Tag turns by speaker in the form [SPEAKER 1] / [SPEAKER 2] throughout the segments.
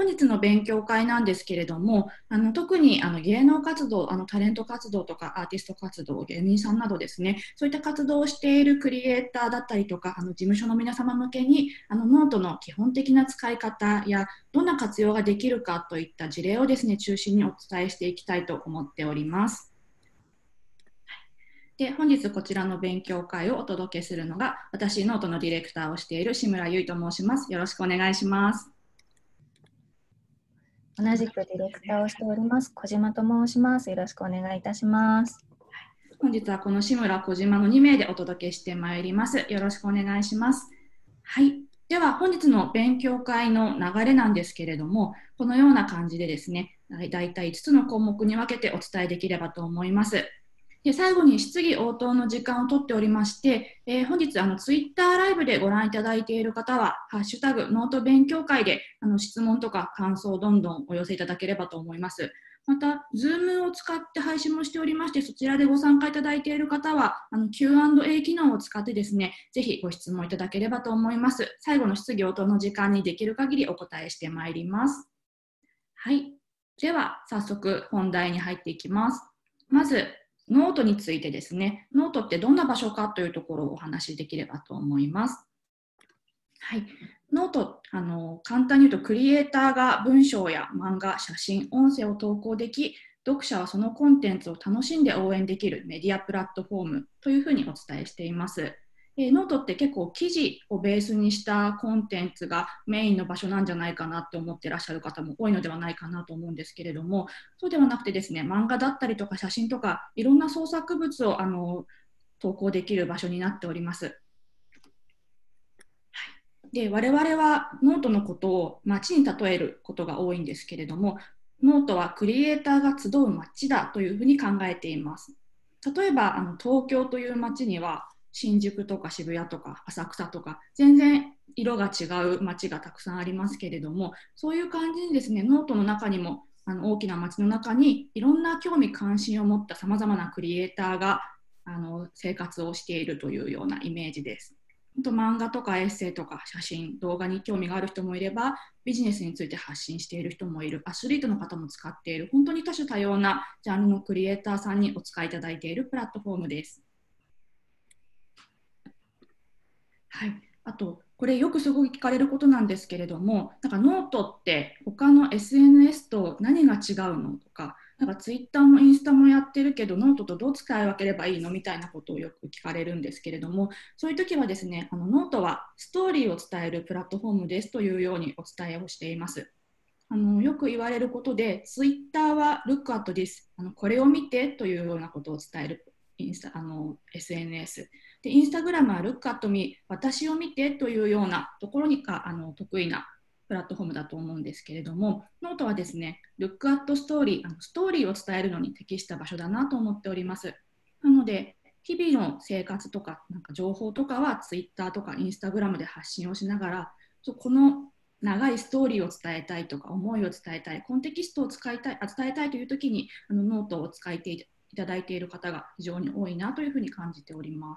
[SPEAKER 1] 本日の勉強会なんですけれども、特に芸能活動、タレント活動とかアーティスト活動、芸人さんなどですね、そういった活動をしているクリエイターだったりとか、事務所の皆様向けにノートの基本的な使い方やどんな活用ができるかといった事例をですね、中心にお伝えしていきたいと思っております。で、本日こちらの勉強会をお届けするのが、私、ノートのディレクターをしている志村ゆいと申します。よろしくお願いします。
[SPEAKER 2] 同じくディレクターをしております、小島と申します。よろしくお願いいたします。
[SPEAKER 1] 本日はこの志村、小島の2名でお届けしてまいります。よろしくお願いします。はい。では、本日の勉強会の流れなんですけれども、このような感じでですね、だいたい5つの項目に分けてお伝えできればと思います。で、最後に質疑応答の時間をとっておりまして、本日ツイッターライブでご覧いただいている方は、ハッシュタグノート勉強会で質問とか感想をどんどんお寄せいただければと思います。また、Zoom を使って配信もしておりまして、そちらでご参加いただいている方は、Q&A 機能を使ってですね、ぜひご質問いただければと思います。最後の質疑応答の時間にできる限りお答えしてまいります。はい。では、早速本題に入っていきます。まず、ノートについてですね、ノートってどんな場所かというところをお話しできればと思います。はい。ノート、簡単に言うと、クリエイターが文章や漫画、写真、音声を投稿でき、読者はそのコンテンツを楽しんで応援できるメディアプラットフォームというふうにお伝えしています。ノートって結構記事をベースにしたコンテンツがメインの場所なんじゃないかなって思ってらっしゃる方も多いのではないかなと思うんですけれども、そうではなくてですね、漫画だったりとか写真とかいろんな創作物を投稿できる場所になっております。で、我々はノートのことを街に例えることが多いんですけれども、ノートはクリエイターが集う街だというふうに考えています。例えば東京という街には新宿とか渋谷とか浅草とか全然色が違う街がたくさんありますけれども、そういう感じにですね、ノートの中にも大きな街の中にいろんな興味関心を持ったさまざまなクリエイターが生活をしているというようなイメージです。漫画とかエッセイとか写真、動画に興味がある人もいれば、ビジネスについて発信している人もいる、アスリートの方も使っている、本当に多種多様なジャンルのクリエイターさんにお使いいただいているプラットフォームです。はい、あと、これよくすごい聞かれることなんですけれども、なんかノートって他の SNS と何が違うのとか、なんかツイッターもインスタもやってるけど、ノートとどう使い分ければいいのみたいなことをよく聞かれるんですけれども、そういう時はですね、ノートはストーリーを伝えるプラットフォームですというようにお伝えをしています。よく言われることで、ツイッターは Look at this、これを見てというようなことを伝えるSNS。で、インスタグラムは Look at me、私を見てというようなところにか得意なプラットフォームだと思うんですけれども、ノートはですね、Look at Story、ストーリーを伝えるのに適した場所だなと思っております。なので、日々の生活とか、なんか情報とかは Twitter とか Instagram で発信をしながら、この長いストーリーを伝えたいとか、思いを伝えたい、コンテキストを伝えたいというときにノートを使っていただいている方が非常に多いなというふうに感じております。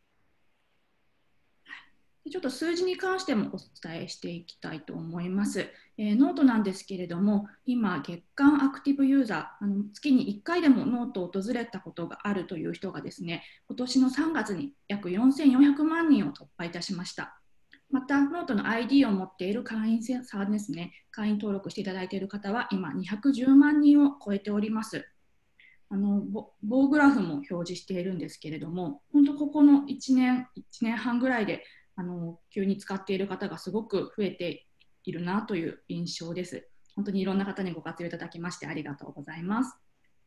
[SPEAKER 1] ちょっと数字に関してもお伝えしていきたいと思います。ノートなんですけれども、今、月間アクティブユーザー、月に1回でもノートを訪れたことがあるという人がですね、今年の3月に約4400万人を突破いたしました。また、ノートの ID を持っている会員さんですね、会員登録していただいている方は今210万人を超えております。棒グラフも表示しているんですけれども、本当ここの1年半ぐらいで急に使っている方がすごく増えているなという印象です。本当にいろんな方にご活用いただきましてありがとうございます。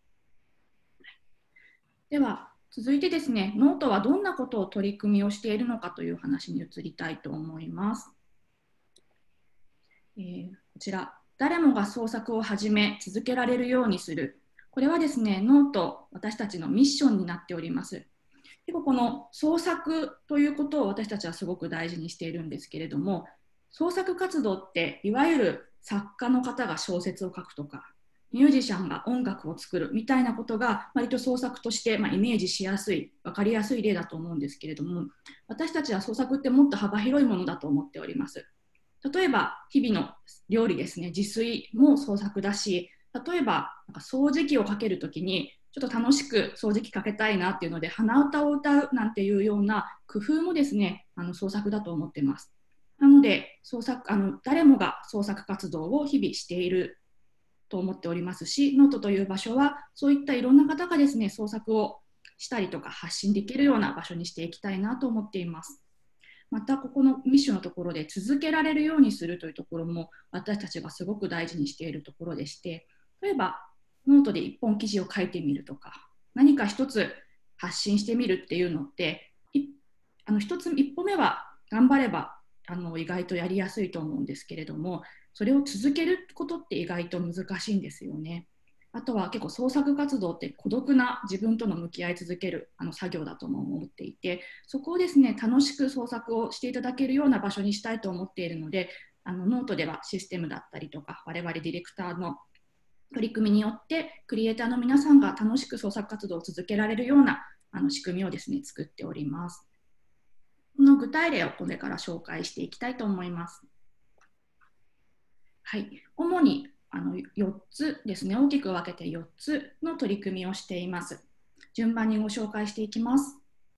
[SPEAKER 1] では続いてですね、ノートはどんなことを取り組みをしているのかという話に移りたいと思います。こちら、誰もが創作を始め続けられるようにする。これはですね、ノート、私たちのミッションになっております。結構この創作ということを私たちはすごく大事にしているんですけれども、創作活動っていわゆる作家の方が小説を書くとか、ミュージシャンが音楽を作るみたいなことが割と創作としてイメージしやすい、分かりやすい例だと思うんですけれども、私たちは創作ってもっと幅広いものだと思っております。 例えば日々の料理ですね、自炊も創作だし、例えばなんか掃除機をかけるときにちょっと楽しく掃除機かけたいなっていうので鼻歌を歌うなんていうような工夫もですね、創作だと思っています。なので誰もが創作活動を日々していると思っておりますし、ノートという場所はそういったいろんな方がですね、創作をしたりとか発信できるような場所にしていきたいなと思っています。またここのミッションのところで続けられるようにするというところも私たちがすごく大事にしているところでして、例えばノートで1本記事を書いてみるとか、何か一つ発信してみるっていうのって一歩目は頑張れば意外とやりやすいと思うんですけれども、それを続けることって意外と難しいんですよね。あとは結構創作活動って孤独な自分との向き合い続ける作業だとも思っていて、そこをですね楽しく創作をしていただけるような場所にしたいと思っているので、ノートではシステムだったりとか我々ディレクターの取り組みによってクリエイターの皆さんが楽しく創作活動を続けられるような仕組みをですね作っております。この具体例をこれから紹介していきたいと思います。はい、主に4つですね、大きく分けて4つの取り組みをしています。順番にご紹介していきます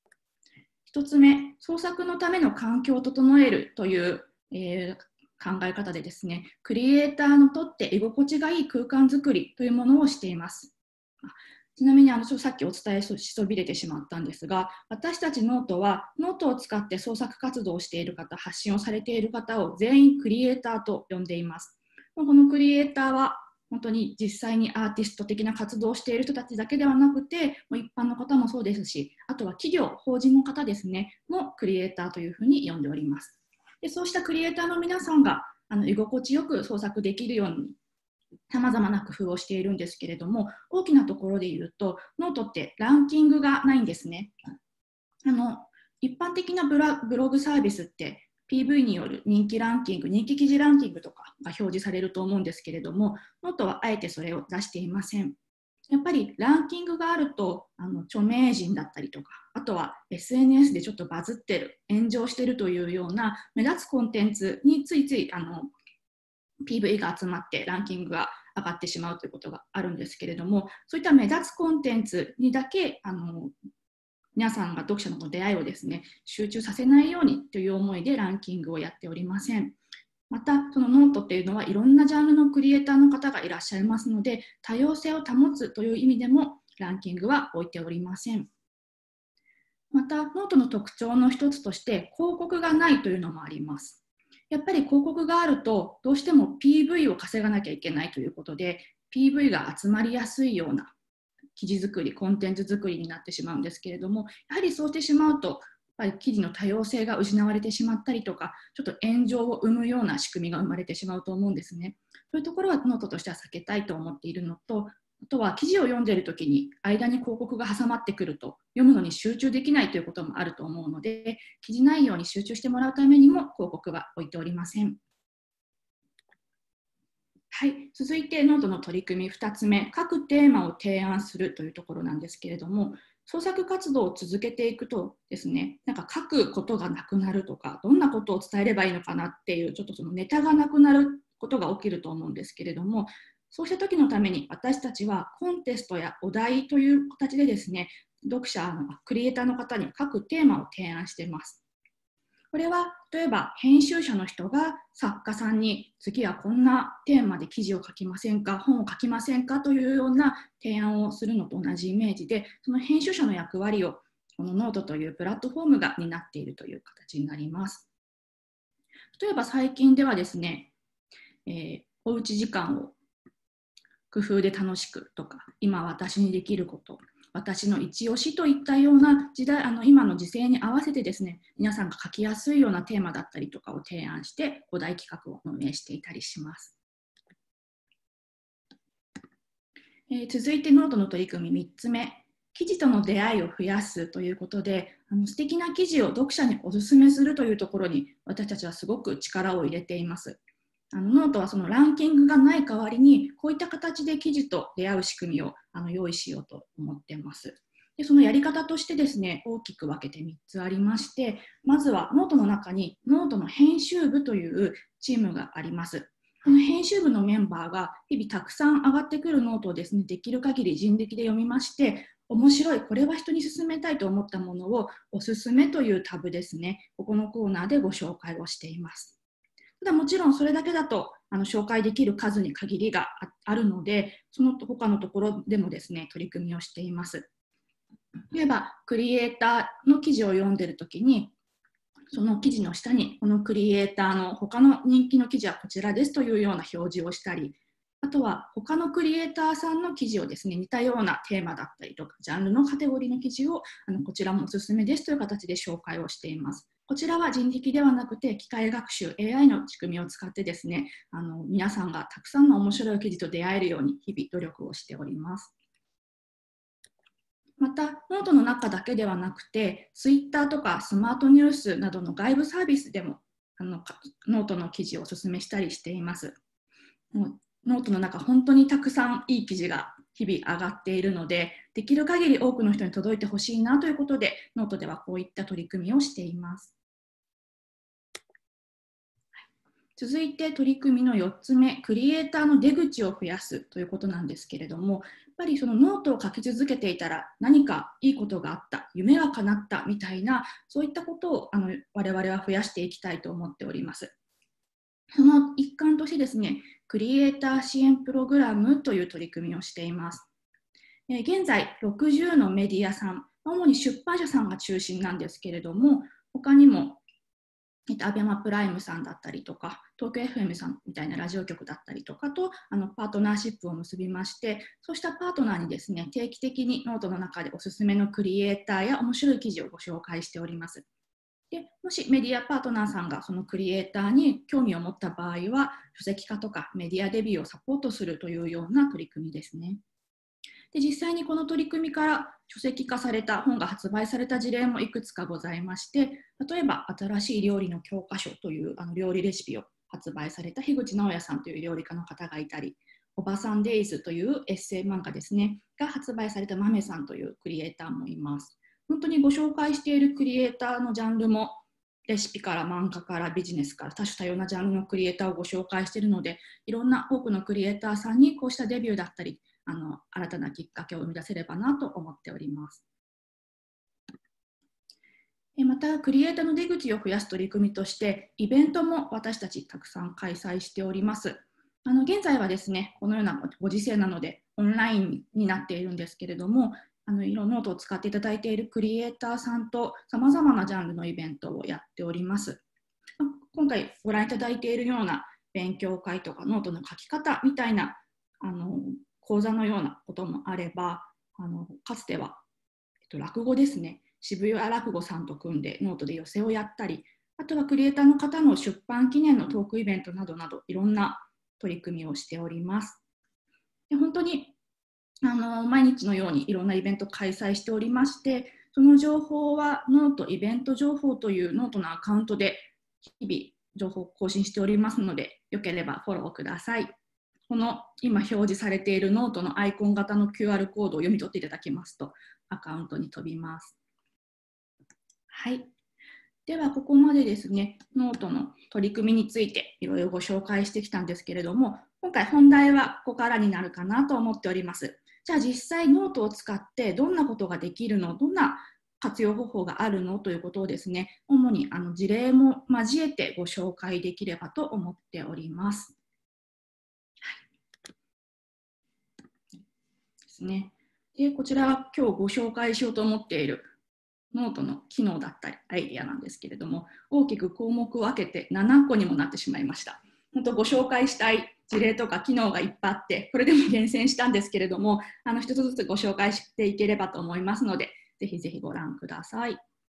[SPEAKER 1] 。1つ目、創作のための環境を整えるという、考え方でですね、クリエイターにとって居心地がいい空間づくりというものをしています。ちなみにさっきお伝えしそびれてしまったんですが、私たちノートはノートを使って創作活動をしている方、発信をされている方を全員クリエイターと呼んでいます。このクリエイターは本当に実際にアーティスト的な活動をしている人たちだけではなくて、一般の方もそうですし、あとは企業、法人の方ですね、もクリエイターというふうに呼んでおります。でそうしたクリエイターの皆さんが居心地よく創作できるようにさまざまな工夫をしているんですけれども、大きなところで言うと、ノートってランキングがないんですね。一般的なブログサービスって PV による人気ランキング、人気記事ランキングとかが表示されると思うんですけれども、ノートはあえてそれを出していません。やっぱりランキングがあると著名人だったりとか、あとは SNS でちょっとバズってる、炎上してるというような目立つコンテンツについついPV が集まってランキングが上がってしまうということがあるんですけれども、そういった目立つコンテンツにだけ皆さんが読者の出会いをですね集中させないようにという思いでランキングをやっておりません。またそのノートっていうのはいろんなジャンルのクリエイターの方がいらっしゃいますので、多様性を保つという意味でもランキングは置いておりません。またノートの特徴の一つとして広告がないというのもあります。やっぱり広告があるとどうしても PV を稼がなきゃいけないということで PV が集まりやすいような記事作り、コンテンツ作りになってしまうんですけれども、やはりそうしてしまうとやっぱり記事の多様性が失われてしまったりとか、ちょっと炎上を生むような仕組みが生まれてしまうと思うんですね。そういうところはノートとしては避けたいと思っているのと、あとは記事を読んでいるときに間に広告が挟まってくると読むのに集中できないということもあると思うので、記事内容に集中してもらうためにも広告は置いておりません。はい、続いてノートの取り組み2つ目、各テーマを提案するというところなんですけれども、創作活動を続けていくとですね、なんか書くことがなくなるとか、どんなことを伝えればいいのかなっていう、ちょっとそのネタがなくなることが起きると思うんですけれども、そうした時のために私たちはコンテストやお題という形でですね、読者のクリエイターの方に各テーマを提案しています。これは例えば編集者の人が作家さんに次はこんなテーマで記事を書きませんか、本を書きませんかというような提案をするのと同じイメージで、その編集者の役割をこのノートというプラットフォームが担っているという形になります。例えば最近ではですね、おうち時間を工夫で楽しくとか、今私にできること、私の一押しといったような今の時勢に合わせてですね、皆さんが書きやすいようなテーマだったりとかを提案してお題企画を運営していたりします。続いてノートの取り組み3つ目、記事との出会いを増やすということで、素敵な記事を読者にお勧めするというところに私たちはすごく力を入れています。ノートはそのランキングがない代わりにこういった形で記事と出会う仕組みを用意しようと思っています。 でそのやり方としてですね、大きく分けて3つありまして、まずはノートの中にノートの編集部というチームがあります。この編集部のメンバーが日々たくさん上がってくるノートをですね、できる限り人力で読みまして、面白い、これは人に勧めたいと思ったものをおすすめというタブですね、ここのコーナーでご紹介をしています。ただもちろんそれだけだと紹介できる数に限りがあるので、その他のところでもですね、取り組みをしています。例えばクリエイターの記事を読んでいるときに、その記事の下にこのクリエイターの他の人気の記事はこちらですというような表示をしたり、あとは他のクリエイターさんの記事をですね、似たようなテーマだったりとかジャンルのカテゴリーの記事をこちらもおすすめですという形で紹介をしています。こちらは人力ではなくて機械学習 AI の仕組みを使ってですね、皆さんがたくさんの面白い記事と出会えるように日々努力をしております。また、ノートの中だけではなくて、Twitter とかスマートニュースなどの外部サービスでもノートの記事をお勧めしたりしています。ノートの中、本当にたくさんいい記事が日々上がっているので、できる限り多くの人に届いてほしいなということで、ノートではこういった取り組みをしています。続いて取り組みの4つ目、クリエイターの出口を増やすということなんですけれども、やっぱりそのノートを書き続けていたら何かいいことがあった、夢が叶ったみたいな、そういったことを我々は増やしていきたいと思っております。その一環としてですね、クリエイター支援プログラムという取り組みをしています。現在60のメディアさん、主に出版社さんが中心なんですけれども、他にもアベマプライムさんだったりとか、東京 FM さんみたいなラジオ局だったりとかとパートナーシップを結びまして、そうしたパートナーにですね、定期的にノートの中でおすすめのクリエイターや面白い記事をご紹介しております。でもしメディアパートナーさんがそのクリエイターに興味を持った場合は、書籍化とかメディアデビューをサポートするというような取り組みですね。で実際にこの取り組みから書籍化された本が発売された事例もいくつかございまして、例えば新しい料理の教科書という料理レシピを発売された樋口直哉さんという料理家の方がいたり、おばさんデイズというエッセイ漫画ですねが発売されたまめさんというクリエイターもいます。本当にご紹介しているクリエイターのジャンルもレシピから漫画からビジネスから多種多様なジャンルのクリエイターをご紹介しているので、いろんな多くのクリエイターさんにこうしたデビューだったり新たなきっかけを生み出せればなと思っております。また、クリエイターの出口を増やす取り組みとして、イベントも私たちたくさん開催しております。現在はですね、このようなご時世なので、オンラインになっているんですけれども、いろんなノートを使っていただいているクリエイターさんとさまざまなジャンルのイベントをやっております。今回ご覧いただいているような勉強会とかノートの書き方みたいな講座のようなこともあれば、かつては、落語ですね、渋谷落語さんと組んでノートで寄せをやったり、あとはクリエイターの方の出版記念のトークイベントなどなどいろんな取り組みをしております。で本当に毎日のようにいろんなイベントを開催しておりまして、その情報はノートイベント情報というノートのアカウントで日々情報を更新しておりますので、よければフォローください。この今表示されているノートのアイコン型の QR コードを読み取っていただきますとアカウントに飛びます。はい。ではここまでですね、ノートの取り組みについていろいろご紹介してきたんですけれども、今回本題はここからになるかなと思っております。じゃあ実際ノートを使ってどんなことができるの、どんな活用方法があるのということをですね、主に事例も交えてご紹介できればと思っております。ですね。でこちらは今日ご紹介しようと思っているノートの機能だったりアイデアなんですけれども、大きく項目を分けて7個にもなってしまいました。本当ご紹介したい事例とか機能がいっぱいあって、これでも厳選したんですけれども、一つずつご紹介していければと思いますので、ぜひぜひご覧ください。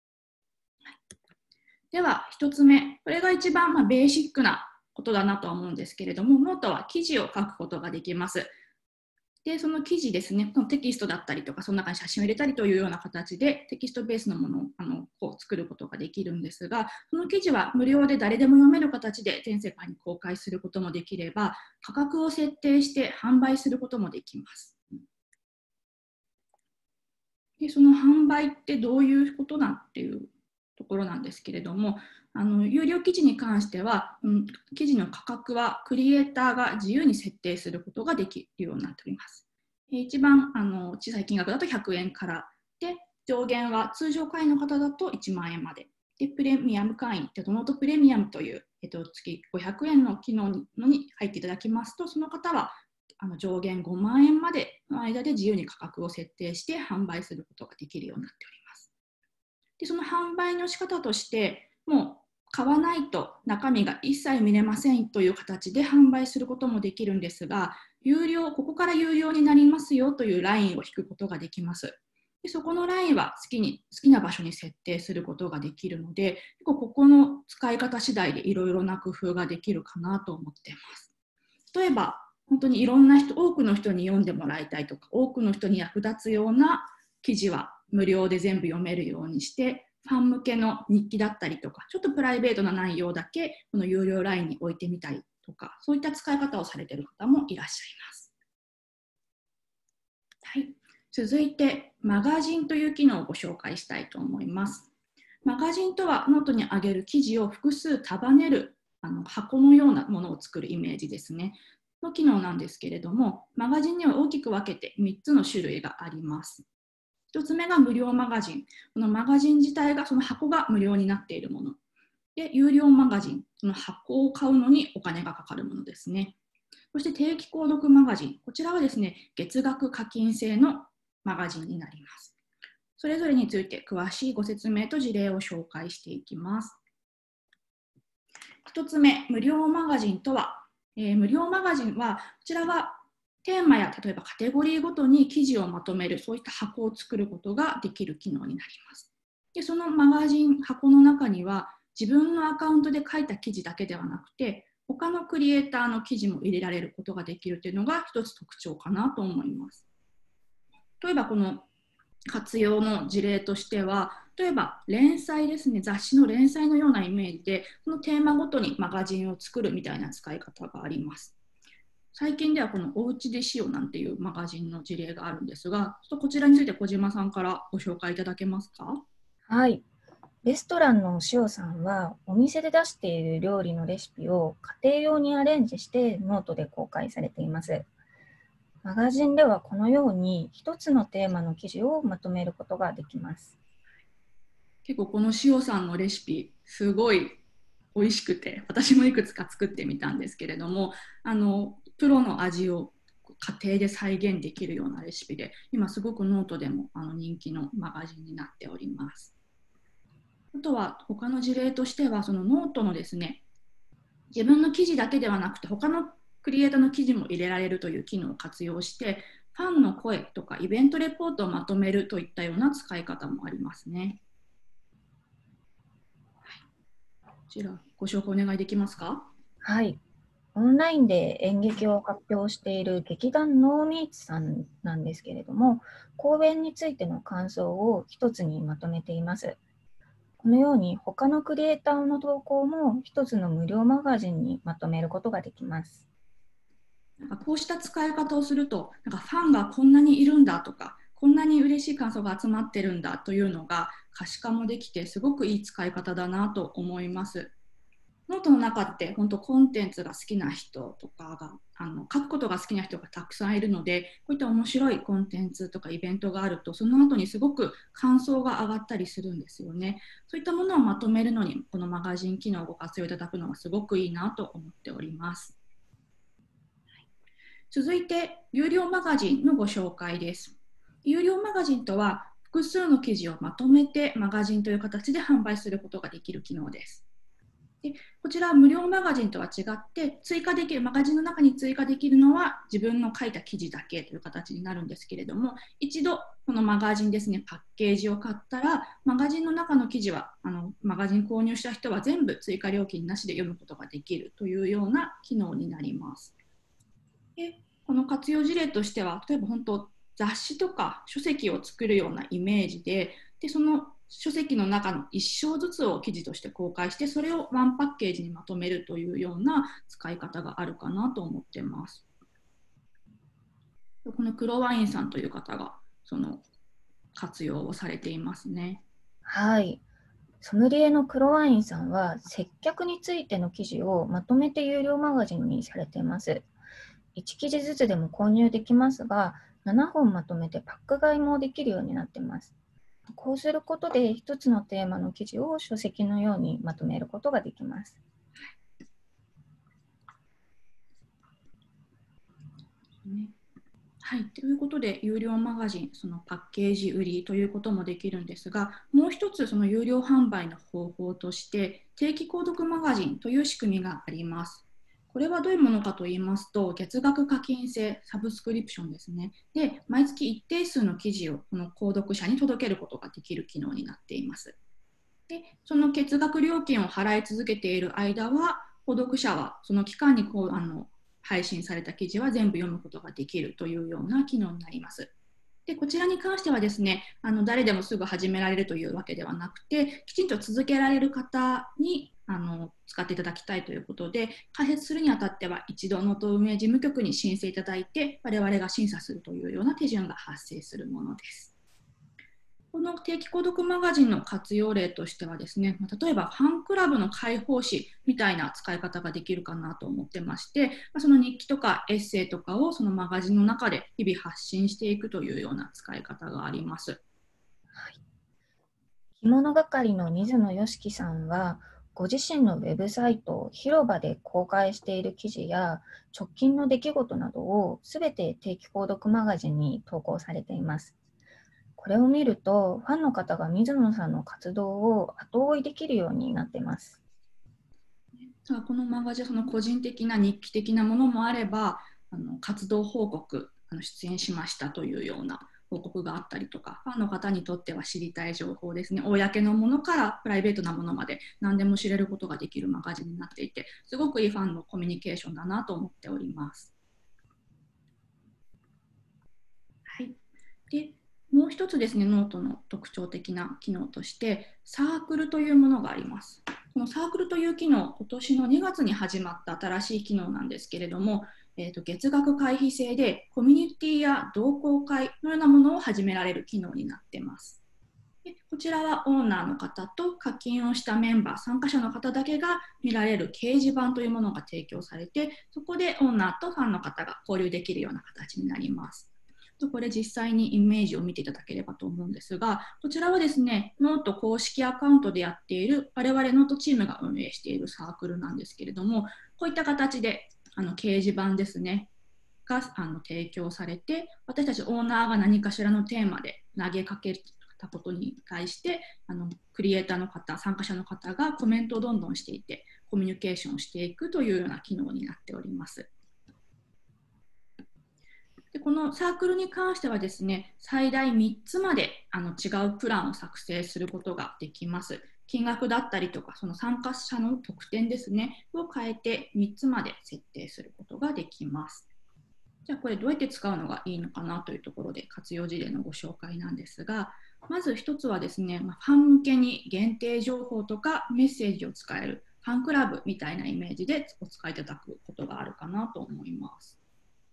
[SPEAKER 1] では1つ目、これが一番ベーシックなことだなとは思うんですけれども、ノートは記事を書くことができます。でその記事ですね、テキストだったりとか、その中に写真を入れたりというような形でテキストベースのものを作ることができるんですが、その記事は無料で誰でも読める形で全世界に公開することもできれば、価格を設定して販売することもできます。 でその販売ってどういうことなんっていうところなんですけれども、有料記事に関しては、記事の価格はクリエイターが自由に設定することができるようになっております。一番小さい金額だと100円からで、上限は通常会員の方だと1万円まで。で、プレミアム会員、ノートプレミアムという、月500円の機能に入っていただきますと、その方は上限5万円までの間で自由に価格を設定して販売することができるようになっております。で、その販売の仕方として、もう買わないと中身が一切見れませんという形で販売することもできるんですが、ここから有料になりますよというラインを引くことができます。でそこのラインは好きな場所に設定することができるので、ここの使い方次第でいろいろな工夫ができるかなと思っています。例えば、本当にいろんな多くの人に読んでもらいたいとか、多くの人に役立つような記事は無料で全部読めるようにして、ファン向けの日記だったりとか、ちょっとプライベートな内容だけこの有料ラインに置いてみたりとか、そういった使い方をされている方もいらっしゃいます。はい、続いて、マガジンという機能をご紹介したいと思います。マガジンとは、ノートに上げる記事を複数束ねる箱のようなものを作るイメージですね。の機能なんですけれども、マガジンには大きく分けて3つの種類があります。1つ目が無料マガジン。このマガジン自体が、その箱が無料になっているもの。で、有料マガジン。その箱を買うのにお金がかかるものですね。そして定期購読マガジン。こちらはですね、月額課金制のマガジンになります。それぞれについて詳しいご説明と事例を紹介していきます。1つ目、無料マガジンとは、無料マガジンは、こちらはテーマや例えばカテゴリーごとに記事をまとめる、そういった箱を作ることができる機能になります。で、そのマガジン、箱の中には、自分のアカウントで書いた記事だけではなくて、他のクリエイターの記事も入れられることができるというのが一つ特徴かなと思います。例えばこの活用の事例としては、例えば連載ですね、雑誌の連載のようなイメージで、そのテーマごとにマガジンを作るみたいな使い方があります。最近ではこのおうちでしようなんていうマガジンの事例があるんですが、ちょっとこちらについて小島さんからご紹介いただけますか？
[SPEAKER 2] はい。レストランの塩さんは、お店で出している料理のレシピを家庭用にアレンジしてノートで公開されています。マガジンではこのように一つのテーマの記事をまとめることができます。
[SPEAKER 1] 結構この塩さんのレシピ、すごい美味しくて、私もいくつか作ってみたんですけれども、プロの味を家庭で再現できるようなレシピで、今すごくノートでも人気のマガジンになっております。あとは他の事例としては、そのノートのですね、自分の記事だけではなくて、他のクリエイターの記事も入れられるという機能を活用して、ファンの声とかイベントレポートをまとめるといったような使い方もありますね。こちらご紹介お願いできますか？
[SPEAKER 2] はい。オンラインで演劇を発表している劇団ノーミーツさんなんですけれども、公演についての感想を一つにまとめています。このように他のクリエイターの投稿も一つの無料マガジンにまとめることができます。
[SPEAKER 1] なんかこうした使い方をすると、なんかファンがこんなにいるんだとか、こんなに嬉しい感想が集まってるんだというのが可視化もできて、すごくいい使い方だなと思います。ノートの中って本当コンテンツが好きな人とかが書くことが好きな人がたくさんいるので、こういった面白いコンテンツとかイベントがあると、その後にすごく感想が上がったりするんですよね。そういったものをまとめるのに、このマガジン機能をご活用いただくのはすごくいいなと思っております。続いて、有料マガジンのご紹介です。有料マガジンとは、複数の記事をまとめてマガジンという形で販売することができる機能です。でこちらは無料マガジンとは違って、マガジンの中に追加できるのは自分の書いた記事だけという形になるんですけれども、一度このマガジンですね、パッケージを買ったら、マガジンの中の記事はマガジン購入した人は全部追加料金なしで読むことができるというような機能になります。でこの活用事例としては、例えば本当雑誌とか書籍を作るようなイメージで、その書籍の中の1章ずつを記事として公開して、それをワンパッケージにまとめるというような使い方があるかなと思ってます。この黒ワインさんという方がその活用をされていますね。
[SPEAKER 2] はい。ソムリエの黒ワインさんは、接客についての記事をまとめて有料マガジンにされています。1記事ずつでも購入できますが、7本まとめてパック買いもできるようになっています。こうすることで、一つのテーマの記事を書籍のようにまとめることができます。
[SPEAKER 1] はい、ということで、有料マガジン、そのパッケージ売りということもできるんですが、もう一つ、その有料販売の方法として、定期購読マガジンという仕組みがあります。これはどういうものかと言いますと、月額課金制サブスクリプションですね。で、毎月一定数の記事をこの購読者に届けることができる機能になっています。で、その月額料金を払い続けている間は、購読者はその期間に配信された記事は全部読むことができるというような機能になります。で、こちらに関してはですね、誰でもすぐ始められるというわけではなくて、きちんと続けられる方に使っていただきたいということで、開設するにあたっては一度ノート運営事務局に申請いただいて、我々が審査するというような手順が発生するものです。この定期購読マガジンの活用例としてはですね、例えばファンクラブの開放誌みたいな使い方ができるかなと思ってまして、その日記とかエッセイとかをそのマガジンの中で日々発信していくというような使い方があります。
[SPEAKER 2] はい、着物係の水野良樹さんは、ご自身のウェブサイト、広場で公開している記事や直近の出来事などをすべて定期購読マガジンに投稿されています。これを見ると、ファンの方が水野さんの活動を後追いできるようになっています。
[SPEAKER 1] このマガジン、その個人的な日記的なものもあれば、活動報告、出演しましたというような報告があったりとか、ファンの方にとっては知りたい情報ですね、公のものからプライベートなものまで何でも知れることができるマガジンになっていて、すごくいいファンのコミュニケーションだなと思っております。はい。で、もう一つですね、ノートの特徴的な機能として、サークルというものがあります。このサークルという機能、今年の2月に始まった新しい機能なんですけれども、月額会費制でコミュニティや同好会のようなものを始められる機能になっています。で、こちらはオーナーの方と課金をしたメンバー、参加者の方だけが見られる掲示板というものが提供されて、そこでオーナーとファンの方が交流できるような形になります。これ実際にイメージを見ていただければと思うんですが、こちらはですね、ノート公式アカウントでやっている我々ノートチームが運営しているサークルなんですけれども、こういった形で掲示板ですね、が提供されて、私たちオーナーが何かしらのテーマで投げかけたことに対してクリエイターの方、参加者の方がコメントをどんどんしていってコミュニケーションをしていくというような機能になっております。で、このサークルに関してはですね、最大3つまで違うプランを作成することができます。金額だったりとか、その参加者の特典ですね、を変えて3つまで設定することができます。じゃあこれどうやって使うのがいいのかなというところで活用事例のご紹介なんですが、まず一つはですね、ファン向けに限定情報とかメッセージを使えるファンクラブみたいなイメージでお使いいただくことがあるかなと思います。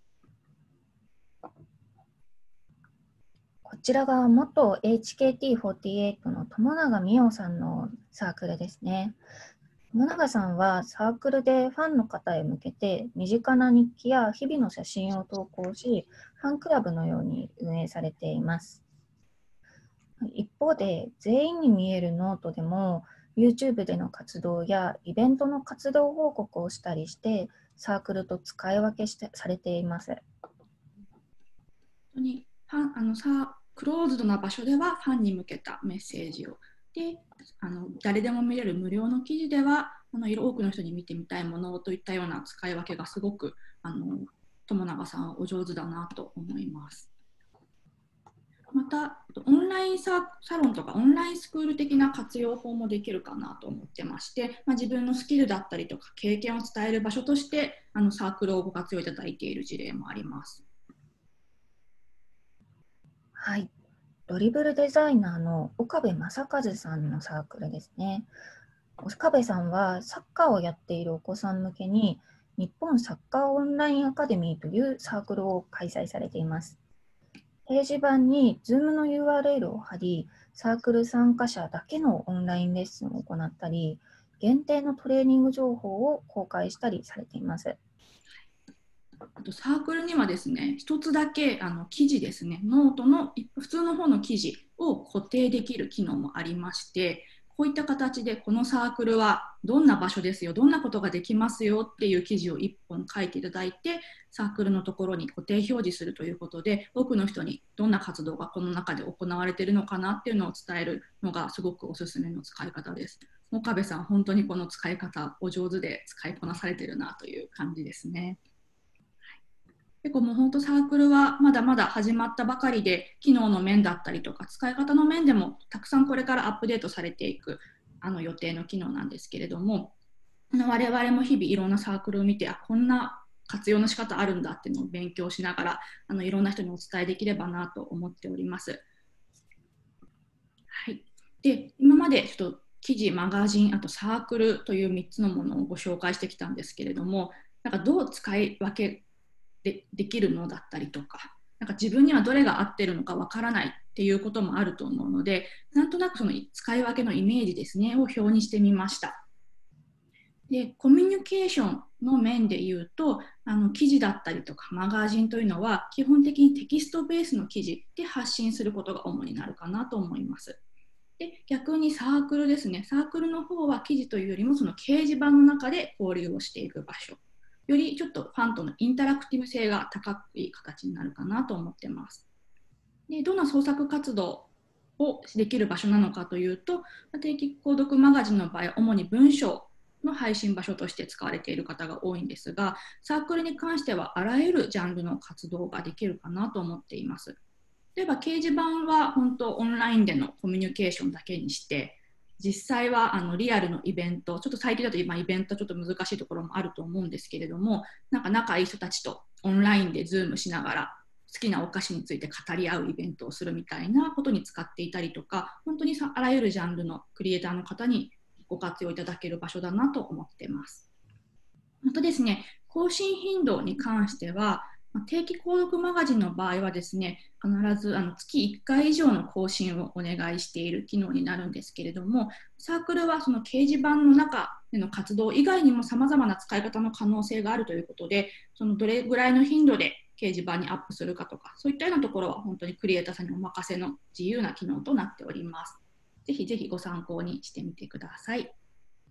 [SPEAKER 2] こちらが元 HKT48 の友永美桜さんのサークルですね。友永さんはサークルでファンの方へ向けて身近な日記や日々の写真を投稿し、ファンクラブのように運営されています。一方で、全員に見えるノートでも YouTube での活動やイベントの活動報告をしたりして、サークルと使い分けされています。
[SPEAKER 1] 本当にクローズドな場所ではファンに向けたメッセージを、で誰でも見れる無料の記事では多くの人に見てみたいものといったような使い分けがすごく友永さんはお上手だなと思います。またオンラインサロンとかオンラインスクール的な活用法もできるかなと思ってまして、自分のスキルだったりとか経験を伝える場所としてサークルをご活用いただいている事例もあります。
[SPEAKER 2] はい。ドリブルデザイナーの岡部正和さんのサークルですね。岡部さんはサッカーをやっているお子さん向けに日本サッカーオンラインアカデミーというサークルを開催されています。 掲示板に Zoom の URL を貼り、サークル参加者だけのオンラインレッスンを行ったり、限定のトレーニング情報を公開したりされています。
[SPEAKER 1] あとサークルにはですね、一つだけ記事ですね、ノートの普通の方の記事を固定できる機能もありまして、こういった形でこのサークルはどんな場所ですよ、どんなことができますよっていう記事を1本書いていただいて、サークルのところに固定表示するということで、多くの人にどんな活動がこの中で行われているのかなっていうのを伝えるのがすごくおすすめの使い方です。岡部さん、本当にこの使い方お上手で使いこなされてるなという感じですね。結構もう本当サークルはまだまだ始まったばかりで、機能の面だったりとか使い方の面でもたくさんこれからアップデートされていく予定の機能なんですけれども、我々も日々いろんなサークルを見て、こんな活用の仕方あるんだっていうのを勉強しながらいろんな人にお伝えできればなと思っております。はい、で今までちょっと記事、マガジン、あとサークルという3つのものをご紹介してきたんですけれども、なんかどう使い分けできるのだったりとか、なんか自分にはどれが合ってるのかわからないっていうこともあると思うので、なんとなくその使い分けのイメージですねを表にしてみました。でコミュニケーションの面で言うと、記事だったりとかマガジンというのは基本的にテキストベースの記事で発信することが主になるかなと思います。で逆にサークルですね、サークルの方は記事というよりもその掲示板の中で交流をしていく場所、よりちょっとファンとのインタラクティブ性が高い形になるかなと思ってます。でどんな創作活動をできる場所なのかというと、定期購読マガジンの場合、主に文章の配信場所として使われている方が多いんですが、サークルに関してはあらゆるジャンルの活動ができるかなと思っています。例えば掲示板は本当オンラインでのコミュニケーションだけにして、実際はリアルのイベント、ちょっと最近だと今イベントちょっと難しいところもあると思うんですけれども、なんか仲いい人たちとオンラインでズームしながら好きなお菓子について語り合うイベントをするみたいなことに使っていたりとか、本当にあらゆるジャンルのクリエイターの方にご活用いただける場所だなと思っています。またですね、更新頻度に関しては、定期購読マガジンの場合はですね、必ず月1回以上の更新をお願いしている機能になるんですけれども、サークルはその掲示板の中での活動以外にもさまざまな使い方の可能性があるということで、そのどれぐらいの頻度で掲示板にアップするかとか、そういったようなところは本当にクリエイターさんにお任せの自由な機能となっております。ぜひぜひご参考にしてみてください。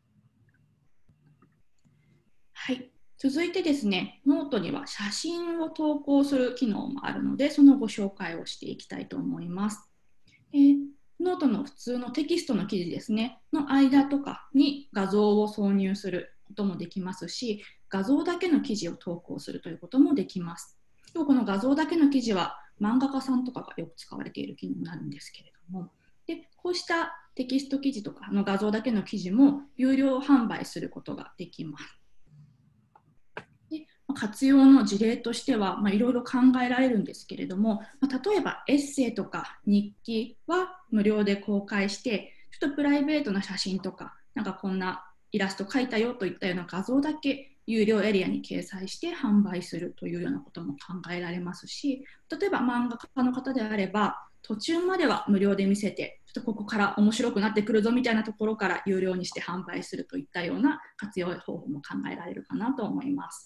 [SPEAKER 1] はい。続いてですね、ノートには写真を投稿する機能もあるので、そのご紹介をしていきたいと思います。ノートの普通のテキストの記事ですね、の間とかに画像を挿入することもできますし、画像だけの記事を投稿するということもできます。でもこの画像だけの記事は漫画家さんとかがよく使われている機能になるんですけれども、でこうしたテキスト記事とかの画像だけの記事も有料販売することができます。で活用の事例としてはいろいろ考えられるんですけれども、例えばエッセイとか日記は無料で公開して、ちょっとプライベートな写真とか、なんかこんなイラスト描いたよといったような画像だけ有料エリアに掲載して販売するというようなことも考えられますし、例えば漫画家の方であれば、途中までは無料で見せて、ちょっとここから面白くなってくるぞみたいなところから有料にして販売するといったような活用方法も考えられるかなと思います。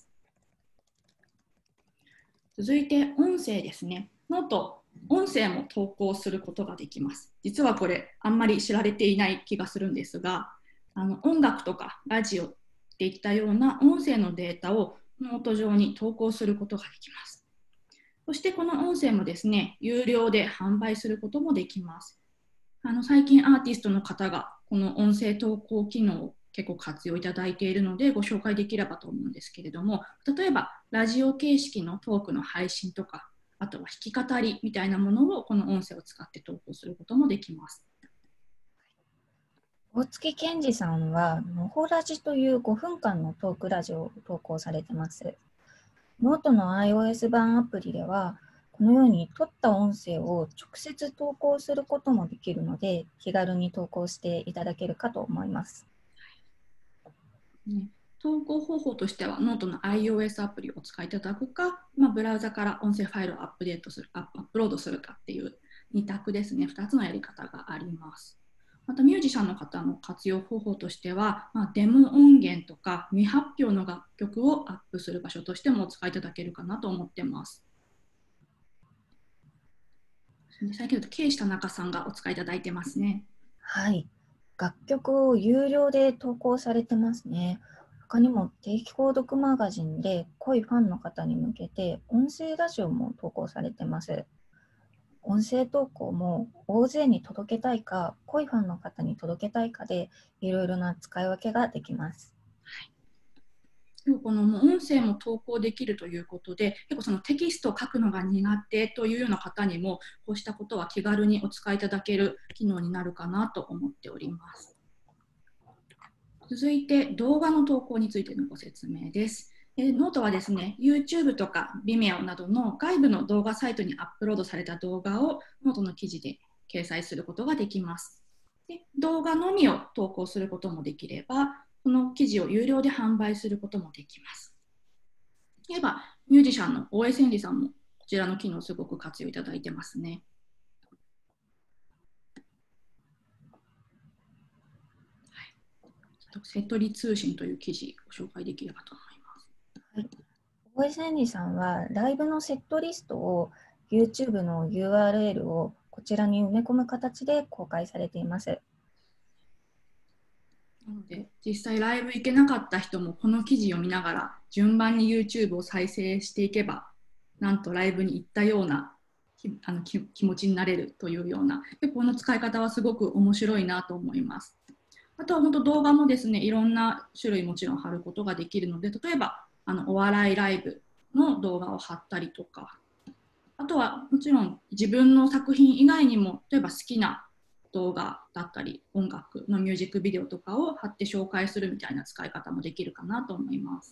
[SPEAKER 1] 続いて音声ですね。ノート、音声も投稿することができます。実はこれあんまり知られていない気がするんですが、音楽とかラジオっていったような音声のデータをノート上に投稿することができます。そしてこの音声もですね、有料で販売することもできます。最近アーティストの方がこの音声投稿機能を結構活用いただいているのでご紹介できればと思うんですけれども、例えばラジオ形式のトークの配信とか、あとは弾き語りみたいなものをこの音声を使って投稿することもできます。
[SPEAKER 2] 大月健二さんは、のほラジという5分間のトークラジオを投稿されてます。ノートの iOS 版アプリでは、このように撮った音声を直接投稿することもできるので、気軽に投稿していただけるかと思います。
[SPEAKER 1] 投稿方法としては、ノートの iOS アプリをお使いいただくか、ブラウザから音声ファイルをアップロードするかっていう2択ですね、2つのやり方があります。またミュージシャンの方の活用方法としては、デモ音源とか未発表の楽曲をアップする場所としてもお使いいただけるかなと思ってます。最近だと経営した中さんがお使いいただいてますね。
[SPEAKER 2] はい。楽曲を有料で投稿されてますね。他にも定期購読マガジンで濃いファンの方に向けて音声ラジオも投稿されてます。音声投稿も大勢に届けたいか、濃いファンの方に届けたいかでいろいろな使い分けができます。
[SPEAKER 1] この音声も投稿できるということで、結構そのテキストを書くのが苦手というような方にも、こうしたことは気軽にお使いいただける機能になるかなと思っております。続いて動画の投稿についてのご説明です。ノートはですね、YouTube とか Vimeo などの外部の動画サイトにアップロードされた動画をノートの記事で掲載することができます。で、動画のみを投稿することもできれば、この記事を有料で販売することもできます。例えば、ミュージシャンの大江千里さんもこちらの機能をすごく活用いただいてますね。セットリ通信という記事を紹介できればと思います。
[SPEAKER 2] はい、大江千里さんはライブのセットリストを YouTube の URL をこちらに埋め込む形で公開されています。
[SPEAKER 1] なので実際ライブ行けなかった人もこの記事を見ながら順番に YouTube を再生していけば、なんとライブに行ったような気持ちになれるというような、この使い方はすごく面白いなと思います。あとは本当動画もですね、いろんな種類もちろん貼ることができるので、例えばお笑いライブの動画を貼ったりとか、あとはもちろん自分の作品以外にも、例えば好きな動画だったり音楽のミュージックビデオとかを貼って紹介するみたいな使い方もできるかなと思います。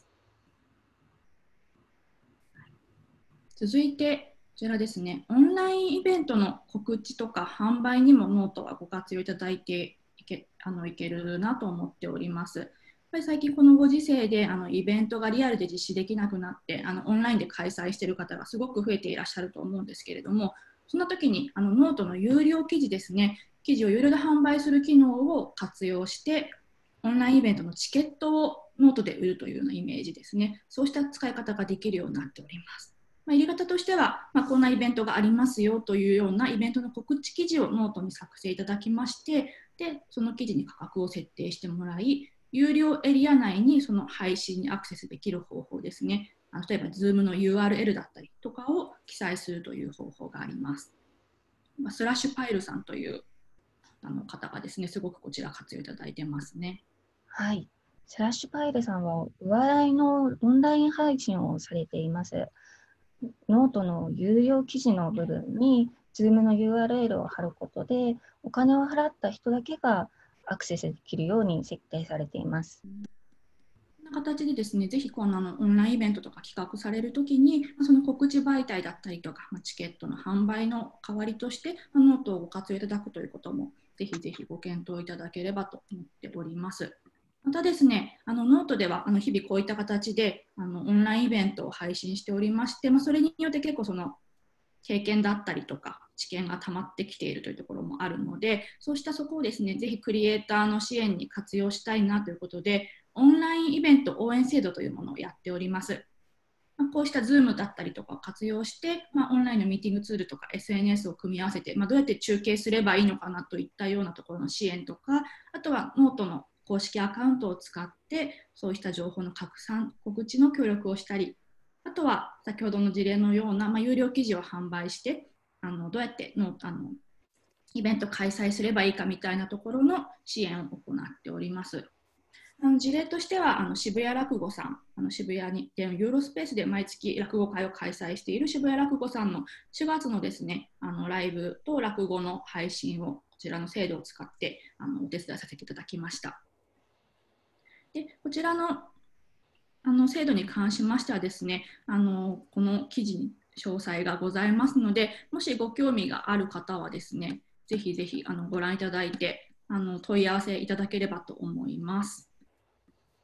[SPEAKER 1] 続いてこちらですね、オンラインイベントの告知とか販売にもノートはご活用いただいていけるなと思っております。やっぱり最近このご時世でイベントがリアルで実施できなくなってオンラインで開催している方がすごく増えていらっしゃると思うんですけれども、そんな時にノートの有料記事ですね、記事を有料で販売する機能を活用してオンラインイベントのチケットをノートで売るというようなイメージですね、そうした使い方ができるようになっております。やり方としては、こんなイベントがありますよというようなイベントの告知記事をノートに作成いただきまして、でその記事に価格を設定してもらい、有料エリア内にその配信にアクセスできる方法ですね、例えば Zoom の URL だったりとかを記載するという方法があります。スラッシュパイルさんという方がですね、すごくこちら活用いただいてますね。
[SPEAKER 2] はい。スラッシュパイルさんはお笑いのオンライン配信をされています。ノートの有料記事の部分に Zoom の URL を貼ることで、お金を払った人だけがアクセスできるように設定されています。
[SPEAKER 1] こんな形でですね、ぜひこのオンラインイベントとか企画されるときに、その告知媒体だったりとか、チケットの販売の代わりとして、ノートをご活用いただくということも、ぜひぜひご検討いただければと思っております。またですね、ノートでは日々こういった形でオンラインイベントを配信しておりまして、それによって結構その経験だったりとか知見が溜まってきているというところもあるので、そうしたそこをですね、ぜひクリエイターの支援に活用したいなということで、オンラインイベント応援制度というものをやっております。こうした Zoom だったりとかを活用して、オンラインのミーティングツールとか SNS を組み合わせて、どうやって中継すればいいのかなといったようなところの支援とか、あとはノートの公式アカウントを使ってそうした情報の拡散、告知の協力をしたり、あとは先ほどの事例のような、有料記事を販売してどうやってイベント開催すればいいかみたいなところの支援を行っております。事例としては渋谷落語さん、渋谷にユーロスペースで毎月落語会を開催している渋谷落語さんの4月のですね、ライブと落語の配信をこちらの制度を使ってお手伝いさせていただきました。でこちらの制度に関しましてはですね、この記事に詳細がございますので、もしご興味がある方はですね、ぜひぜひご覧いただいて問い合わせいただければと思います。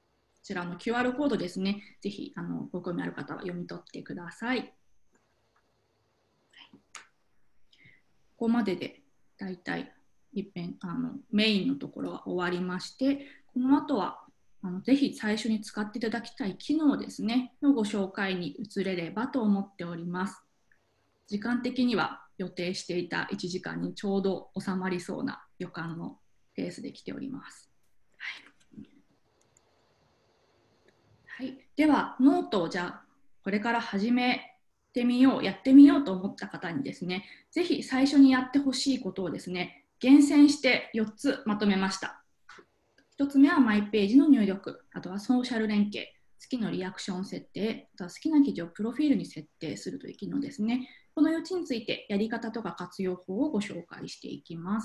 [SPEAKER 1] ちらの QR コードですね、ぜひご興味ある方は読み取ってください。ここまででだいたいメインのところは終わりまして、この後はぜひ最初に使っていただきたい機能ですねのご紹介に移れればと思っております。時間的には予定していた1時間にちょうど収まりそうな予感のペースで来ております。はい、ではノートをじゃあこれから始めてみよう、やってみようと思った方にですね、ぜひ最初にやってほしいことをですね、厳選して4つまとめました。1つ目はマイページの入力、あとはソーシャル連携、好きなリアクション設定、あとは好きな記事をプロフィールに設定するという機能ですね。この4つについてやり方とか活用法をご紹介していきます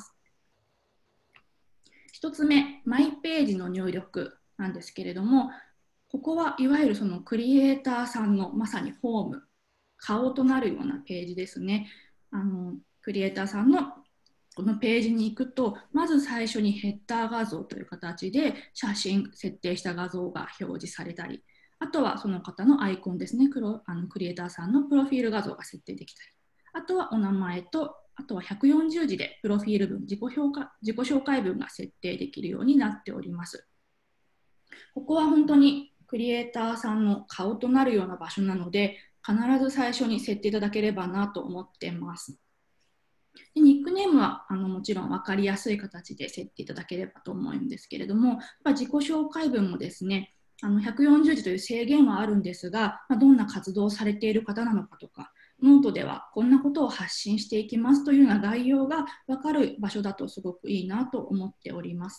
[SPEAKER 1] 。1つ目、マイページの入力なんですけれども、ここはいわゆるそのクリエイターさんのまさにホーム、顔となるようなページですね。クリエイターさんのこのページに行くと、まず最初にヘッダー画像という形で写真、設定した画像が表示されたり、あとはその方のアイコンですね、クリエイターさんのプロフィール画像が設定できたり、あとはお名前と、あとは140字でプロフィール文、自己紹介文が設定できるようになっております。ここは本当にクリエイターさんの顔となるような場所なので、必ず最初に設定いただければなと思っています。でニックネームはもちろん分かりやすい形で設定いただければと思うんですけれども、自己紹介文もですね、140字という制限はあるんですが、どんな活動をされている方なのかとか、ノートではこんなことを発信していきますというような概要が分かる場所だとすごくいいなと思っております。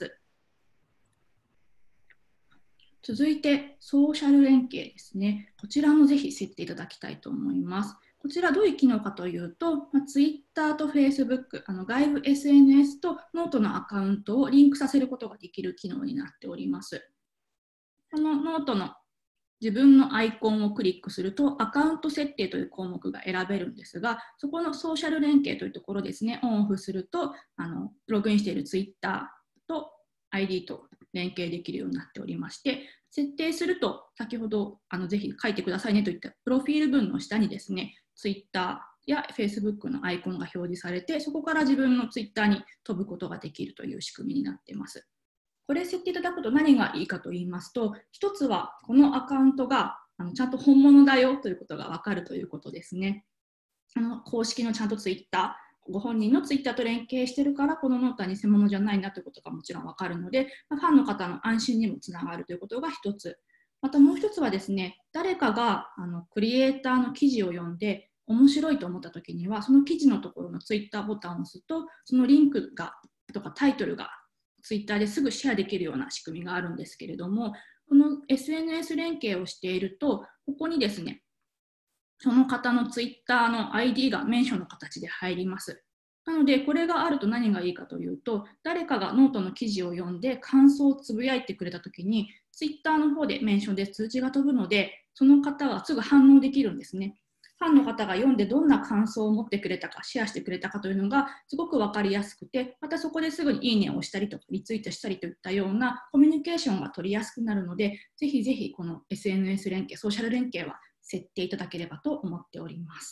[SPEAKER 1] 続いて、ソーシャル連携ですね。こちらもぜひ設定いただきたいと思います。こちらどういう機能かというと、Twitter と Facebook、外部 SNS とノートのアカウントをリンクさせることができる機能になっております。このノートの自分のアイコンをクリックすると、アカウント設定という項目が選べるんですが、そこのソーシャル連携というところですね、オンオフすると、ログインしている Twitter と ID と連携できるようになっておりまして、設定すると、先ほどぜひ書いてくださいねといったプロフィール文の下にですね、Twitter や Facebook のアイコンが表示されて、そこから自分の Twitter に飛ぶことができるという仕組みになっています。これ設定いただくと何がいいかと言いますと、一つはこのアカウントがちゃんと本物だよということが分かるということですね。公式のちゃんとツイッター、ご本人のツイッターと連携しているから、このノートは偽物じゃないなということがもちろん分かるので、ファンの方の安心にもつながるということが一つ。またもう一つはですね、誰かがクリエイターの記事を読んで面白いと思ったときには、その記事のところのツイッターボタンを押すと、そのリンクがとかタイトルがツイッターですぐシェアできるような仕組みがあるんですけれども、この SNS 連携をしていると、ここにですね、その方のツイッターの ID がメンションの形で入ります。なので、これがあると何がいいかというと、誰かがノートの記事を読んで感想をつぶやいてくれたときに、ツイッターの方でメンションで通知が飛ぶので、その方がすぐ反応できるんですね。ファンの方が読んでどんな感想を持ってくれたか、シェアしてくれたかというのがすごく分かりやすくて、またそこですぐにいいねを押したりとか、リツイートしたりといったようなコミュニケーションが取りやすくなるので、ぜひぜひこの SNS 連携、ソーシャル連携は設定いただければと思っております。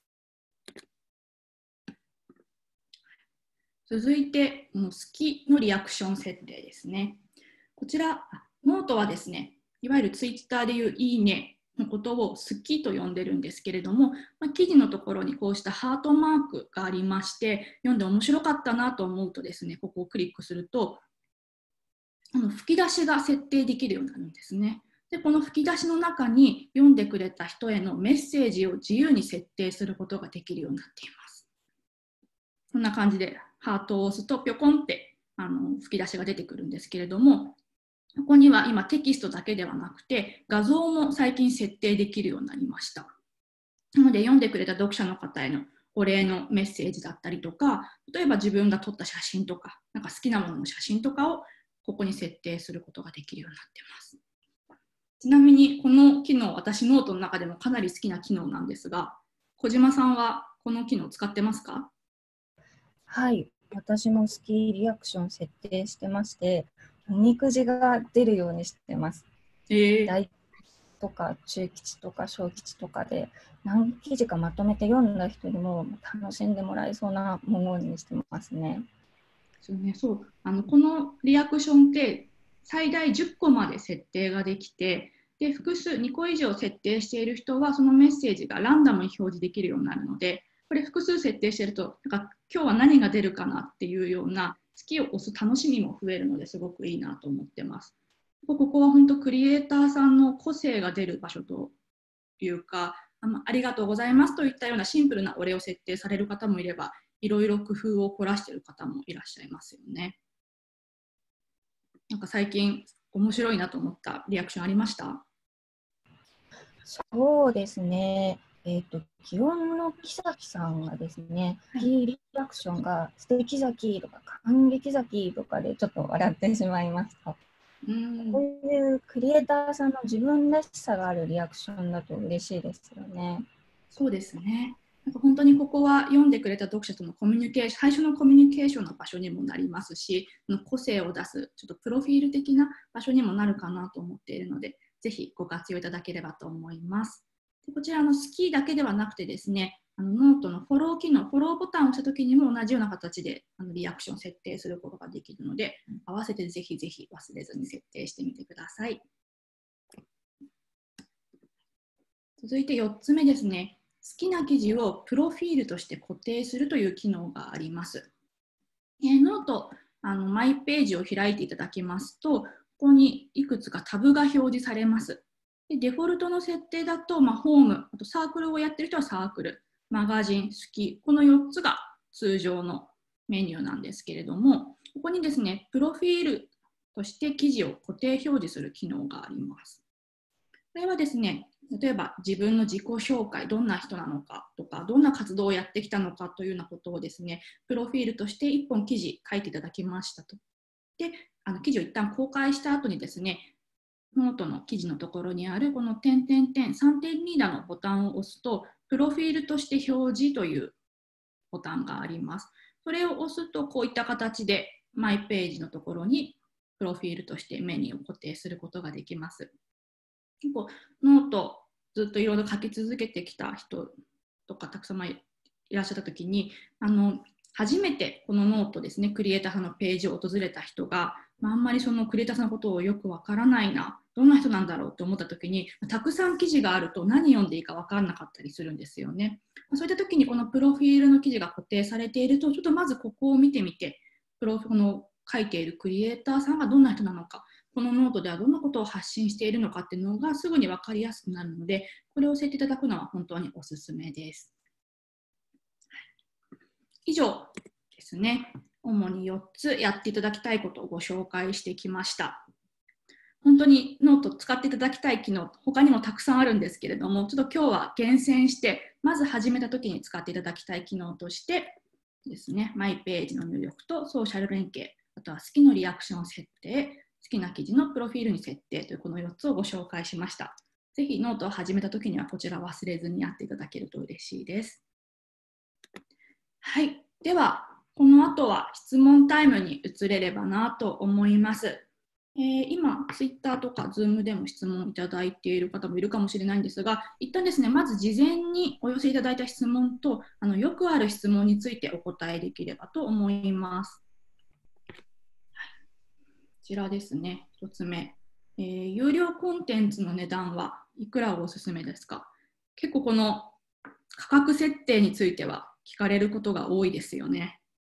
[SPEAKER 1] 続いて、好きのリアクション設定ですね。こちら、ノートはですね、いわゆるツイッターでいういいねのことを好きと呼んでるんですけれども、記事のところにこうしたハートマークがありまして、読んで面白かったなと思うとですね、ここをクリックすると、吹き出しが設定できるようになるんですね。で、この吹き出しの中に読んでくれた人へのメッセージを自由に設定することができるようになっています。こんな感じでハートを押すとピョコンって吹き出しが出てくるんですけれども、ここには今テキストだけではなくて画像も最近設定できるようになりました。なので読んでくれた読者の方へのお礼のメッセージだったりとか、例えば自分が撮った写真とか、なんか好きなものの写真とかをここに設定することができるようになっています。ちなみにこの機能、私ノートの中でもかなり好きな機能なんですが、小島さんはこの機能使ってますか？
[SPEAKER 2] はい、私も好きリアクション設定してまして、おみくじが出るようにしてます。 大とか中吉とか小吉とかで何記事かまとめて読んだ人にも楽しんでもらえそうな文言にしてますね。
[SPEAKER 1] そうね、このリアクションって最大10個まで設定ができて、で複数2個以上設定している人はそのメッセージがランダムに表示できるようになるので、これ複数設定しているとなんか今日は何が出るかなっていうような好きを押す楽しみも増えるのですごくいいなと思ってます。ここは本当クリエイターさんの個性が出る場所というか、ありがとうございますといったようなシンプルなお礼を設定される方もいれば、いろいろ工夫を凝らしている方もいらっしゃいますよね。なんか最近面白いなと思ったリアクションありました？
[SPEAKER 2] そうですね。気温の木崎さんがですね、リアクションが素敵崎とか感激崎とかでちょっと笑ってしまいました。こういうクリエイターさんの自分らしさがあるリアクションだと嬉しいですよね。
[SPEAKER 1] そうですね。なんか本当にここは読んでくれた読者とのコミュニケーション、最初のコミュニケーションの場所にもなりますし、個性を出す、ちょっとプロフィール的な場所にもなるかなと思っているので、ぜひご活用いただければと思います。でこちらの好きだけではなくてですね、ノートのフォロー機能、フォローボタンを押したときにも同じような形でリアクションを設定することができるので、合わせてぜひぜひ忘れずに設定してみてください。続いて4つ目ですね。好きな記事をプロフィールとして固定するという機能があります。ノート、マイページを開いていただきますと、ここにいくつかタブが表示されます。でデフォルトの設定だと、ホーム、あとサークルをやっている人はサークル、マガジン、好き、この4つが通常のメニューなんですけれども、ここにですね、プロフィールとして記事を固定表示する機能があります。これはですね、例えば自分の自己紹介、どんな人なのかとか、どんな活動をやってきたのかというようなことをですね、プロフィールとして1本記事書いていただきましたと。で、記事を一旦公開した後にですね、ノートの記事のところにあるこの点々点3.2打のボタンを押すと、プロフィールとして表示というボタンがあります。それを押すと、こういった形でマイページのところにプロフィールとしてメニューを固定することができます。結構ノートずっといろいろ書き続けてきた人とかたくさんいらっしゃった時に初めてこのノートですね、クリエイターさんのページを訪れた人が、あんまりそのクリエイターさんのことをよくわからないな、どんな人なんだろうと思った時に、たくさん記事があると何読んでいいかわからなかったりするんですよね。そういった時にこのプロフィールの記事が固定されていると、ちょっとまずここを見てみて、この書いているクリエイターさんがどんな人なのか、このノートではどんなことを発信しているのかっていうのがすぐに分かりやすくなるので、これを教えていただくのは本当におすすめです。以上ですね。主に4つやっていただきたいことをご紹介してきました。本当にノート使っていただきたい機能、他にもたくさんあるんですけれども、ちょっと今日は厳選して、まず始めた時に使っていただきたい機能としてですね、マイページの入力とソーシャル連携、あとは好きのリアクション設定、好きな記事のプロフィールに設定というこの4つをご紹介しました。ぜひノートを始めた時にはこちら忘れずにやっていただけると嬉しいです。はい。では、この後は質問タイムに移れればなと思います。今、Twitter とか Zoom でも質問いただいている方もいるかもしれないんですが、一旦ですね、まず事前にお寄せいただいた質問と、よくある質問についてお答えできればと思います。こちらですね、1つ目。有料コンテンツの値段はいくらがおすすめですか？結構この価格設定については聞かれることが多いですよね。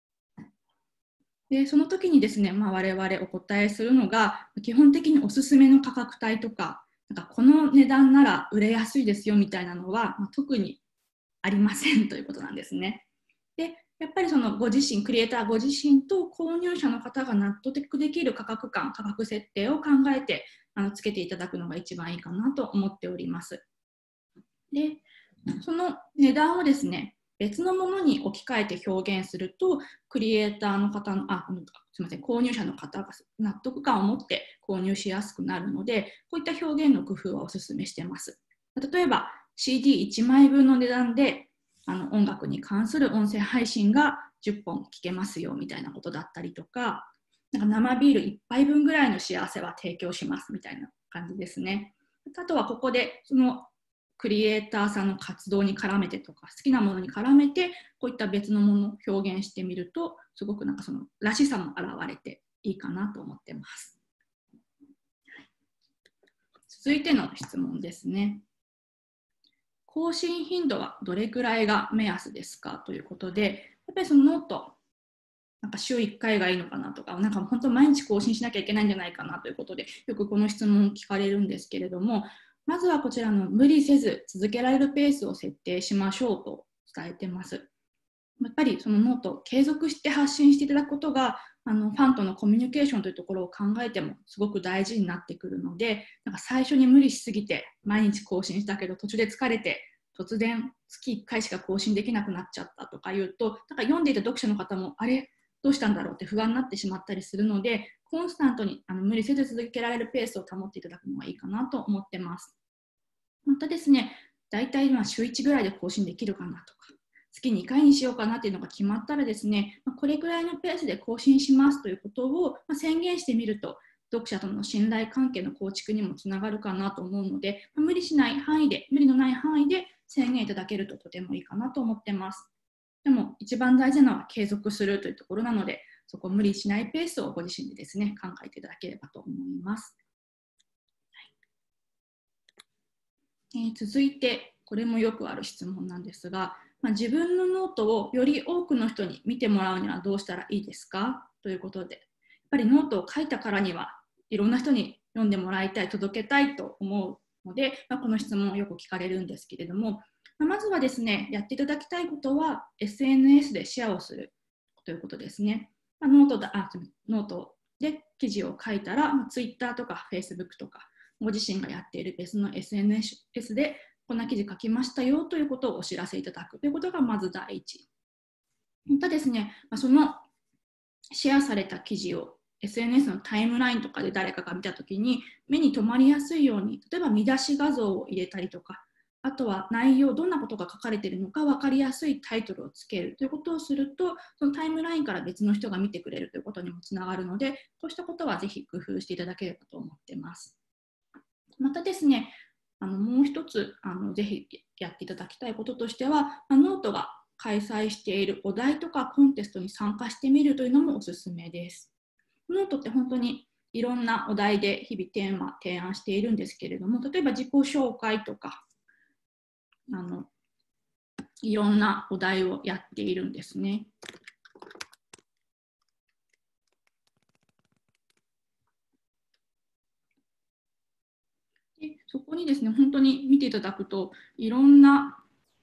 [SPEAKER 1] でその時にですね、我々お答えするのが、基本的におすすめの価格帯とか、この値段なら売れやすいですよみたいなのは、特にありませんということなんですね。でやっぱりそのご自身、クリエイターご自身と購入者の方が納得できる価格感、価格設定を考えてつけていただくのが一番いいかなと思っております。でその値段をですね、別のものに置き換えて表現すると、クリエイターの方の、すみません、購入者の方が納得感を持って購入しやすくなるので、こういった表現の工夫はお勧めしています。例えば、CD1 枚分の値段で音楽に関する音声配信が10本聞けますよみたいなことだったりとか、なんか生ビール1杯分ぐらいの幸せは提供しますみたいな感じですね。あとはここでそのクリエイターさんの活動に絡めてとか、好きなものに絡めて、こういった別のものを表現してみると、すごくなんかそのらしさも現れていいかなと思ってます。続いての質問ですね。更新頻度はどれくらいが目安ですかということで、やっぱりそのノート、なんか週1回がいいのかなとか、なんか本当毎日更新しなきゃいけないんじゃないかなということで、よくこの質問を聞かれるんですけれども、まずはこちらの無理せず続けられるペースを設定しましょうと伝えてます。やっぱりそのノートを継続して発信していただくことが、ファンとのコミュニケーションというところを考えてもすごく大事になってくるので、なんか最初に無理しすぎて毎日更新したけど途中で疲れて突然月1回しか更新できなくなっちゃったとかいうと、なんか読んでいた読者の方もあれどうしたんだろうって不安になってしまったりするので、コンスタントに無理せず続けられるペースを保っていただくのがいいかなと思ってます。またですね、大体週1ぐらいで更新できるかなとか、月2回にしようかなっていうのが決まったらですね、これぐらいのペースで更新しますということを宣言してみると、読者との信頼関係の構築にもつながるかなと思うので、無理しない範囲で、無理のない範囲で宣言いただけるととてもいいかなと思ってます。でも一番大事なのは継続するというところなので、そこを無理しないペースをご自身でですね、考えていただければと思います。続いて、これもよくある質問なんですが、自分のノートをより多くの人に見てもらうにはどうしたらいいですかということで、やっぱりノートを書いたからにはいろんな人に読んでもらいたい、届けたいと思うので、この質問をよく聞かれるんですけれども、まずはですね、やっていただきたいことは SNS でシェアをするということですね。ノートで記事を書いたら、Twitter とか Facebook とか、ご自身がやっている別の SNS でこんな記事書きましたよということをお知らせいただくということがまず第一。またですね、そのシェアされた記事を SNS のタイムラインとかで誰かが見たときに目に留まりやすいように、例えば見出し画像を入れたりとか、あとは内容、どんなことが書かれているのか分かりやすいタイトルをつけるということをすると、そのタイムラインから別の人が見てくれるということにもつながるので、こうしたことはぜひ工夫していただければと思っています。またですね、もう一つぜひやっていただきたいこととしては、ノートが開催しているお題とかコンテストに参加してみるというのもおすすめです。ノートって本当にいろんなお題で日々提案しているんですけれども、例えば自己紹介とかいろんなお題をやっているんですね。でそこにですね、本当に見ていただくといろんな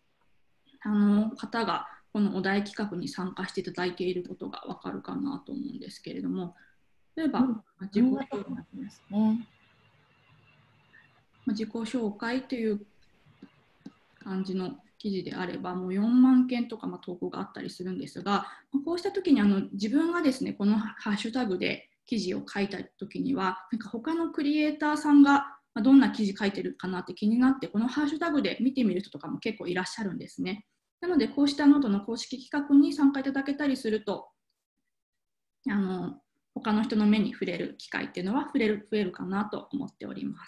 [SPEAKER 1] 方がこのお題企画に参加していただいていることが分かるかなと思うんですけれども、例えば、自己紹介という感じの記事であればもう4万件とか投稿があったりするんですが、こうした時に自分がですねこのハッシュタグで記事を書いた時にはなんか他のクリエイターさんがどんな記事書いてるかなって気になってこのハッシュタグで見てみる人とかも結構いらっしゃるんですね。なのでこうしたノートの公式企画に参加いただけたりすると他の人の目に触れる機会っていうのは増えるかなと思っております。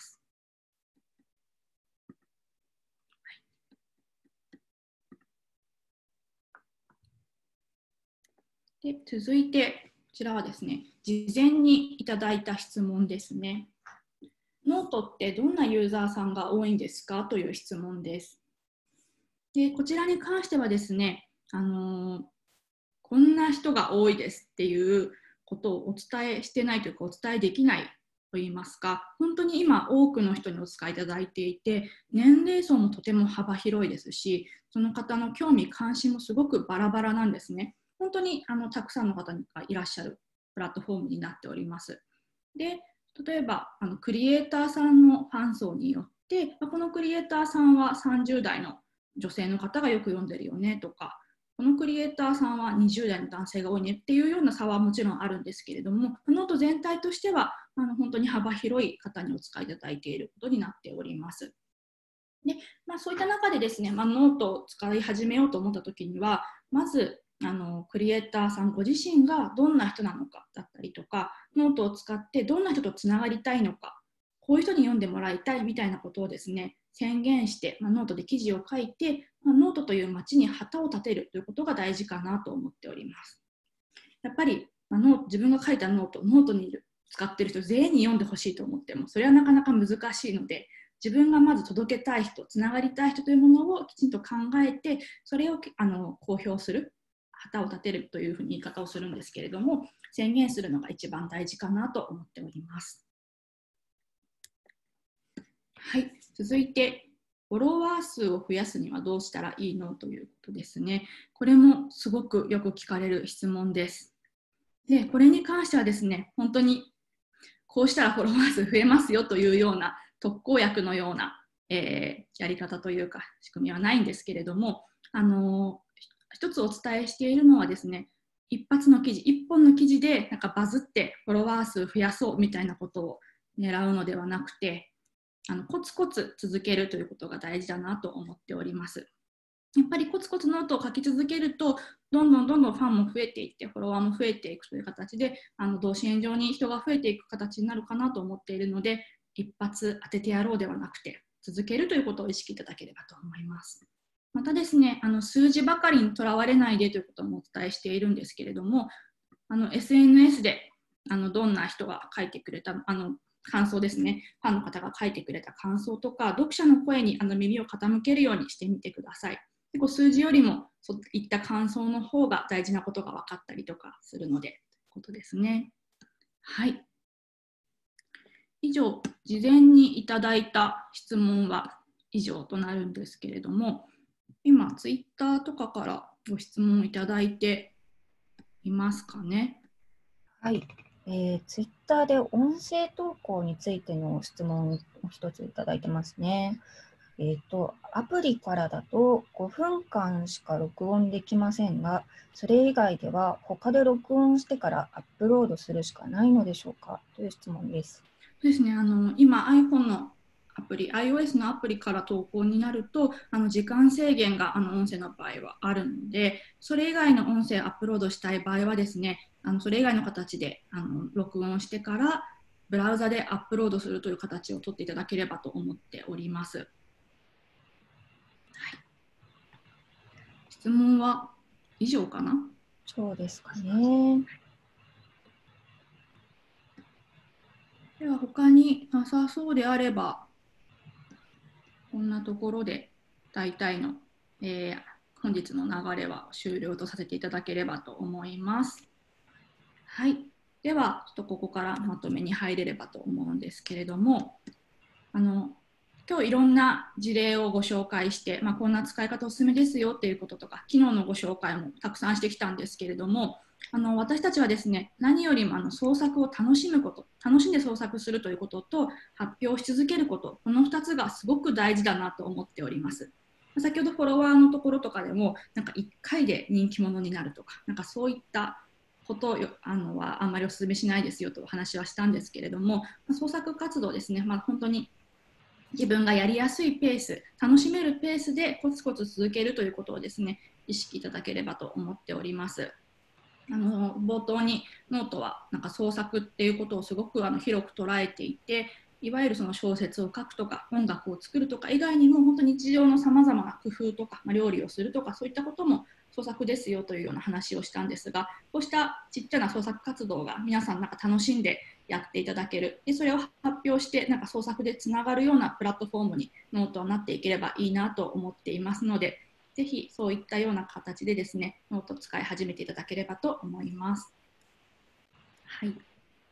[SPEAKER 1] で続いてこちらはですね、事前にいただいた質問ですね。ノートってどんなユーザーさんが多いんですかという質問です。でこちらに関してはですね、こんな人が多いですっていうことをお伝えしてないというかお伝えできないといいますか、本当に今多くの人にお使いいただいていて、年齢層もとても幅広いですし、その方の興味関心もすごくバラバラなんですね。本当にたくさんの方がいらっしゃるプラットフォームになっております。で例えばクリエイターさんのファン層によってこのクリエイターさんは30代の女性の方がよく読んでるよねとか、このクリエイターさんは20代の男性が多いねっていうような差はもちろんあるんですけれども、ノート全体としては本当に幅広い方にお使いいただいていることになっております。でそういった中でですね、ノートを使い始めようと思った時にはまずクリエイターさんご自身がどんな人なのかだったりとか、ノートを使ってどんな人とつながりたいのか、 こういう人に読んでもらいたいみたいなことをですね、宣言して、ノートで記事を書いて、ノートという街に旗を立てるということが大事かなと思っております。やっぱり、自分が書いたノートに使っている人全員に読んでほしいと思っても、それはなかなか難しいので、自分がまず届けたい人、つながりたい人というものをきちんと考えて、それを公表する、旗を立てるというふうに言い方をするんですけれども、宣言するのが一番大事かなと思っております。はい、続いて、フォロワー数を増やすにはどうしたらいいのということですね。これもすごくよく聞かれる質問です。で、これに関してはですね、本当にこうしたらフォロワー数増えますよというような特効薬のような、やり方というか仕組みはないんですけれども、一つお伝えしているのはですね、一発の記事、一本の記事でなんかバズってフォロワー数増やそうみたいなことを狙うのではなくて、コツコツ続けるということが大事だなと思っております。やっぱりコツコツノートを書き続けると、どんどんファンも増えていって、フォロワーも増えていくという形で、同心円状に人が増えていく形になるかなと思っているので、一発当ててやろうではなくて、続けるということを意識いただければと思います。またですね、数字ばかりにとらわれないでということもお伝えしているんですけれども、SNS でどんな人が書いてくれた感想ですね、ファンの方が書いてくれた感想とか、読者の声に耳を傾けるようにしてみてください。結構数字よりもそういった感想の方が大事なことが分かったりとかするので、ということですね。はい。以上、事前にいただいた質問は以上となるんですけれども、今、ツイッターとかからご質問いただいていますかね。
[SPEAKER 2] はい。ツイッターで音声投稿についての質問を一ついただいてますね。アプリからだと5分間しか録音できませんが、それ以外では他で録音してからアップロードするしかないのでしょうかという質問です。
[SPEAKER 1] そうですね、今 iPhone のアプリ、iOS のアプリから投稿になると、時間制限が音声の場合はあるので、それ以外の音声アップロードしたい場合はですね、それ以外の形で録音してから、ブラウザでアップロードするという形をとっていただければと思っております。はい、質問は以上かな？
[SPEAKER 2] そうですかね。
[SPEAKER 1] では他になさそうであれば、こんなところで大体の、本日の流れは終了とさせていただければと思います。はい。では、ちょっとここからまとめに入れればと思うんですけれども、今日いろんな事例をご紹介して、こんな使い方おすすめですよっていうこととか、機能のご紹介もたくさんしてきたんですけれども、私たちはですね、何よりも創作を楽しむこと、楽しんで創作するということと、発表し続けること、この2つがすごく大事だなと思っております。先ほどフォロワーのところとかでも、なんか1回で人気者になるとか、なんかそういったことはあんまりお勧めしないですよとお話はしたんですけれども、創作活動ですね、本当に自分がやりやすいペース、楽しめるペースでコツコツ続けるということをですね、意識いただければと思っております。冒頭にノートはなんか創作っていうことをすごく広く捉えていて、いわゆるその小説を書くとか音楽を作るとか以外にも本当に日常のさまざまな工夫とか、料理をするとかそういったことも創作ですよというような話をしたんですが、こうしたちっちゃな創作活動が皆さんなんか楽しんでやっていただける、でそれを発表してなんか創作でつながるようなプラットフォームにノートはなっていければいいなと思っていますので、ぜひそういったような形でですね、ノートを使い始めていただければと思います。はい。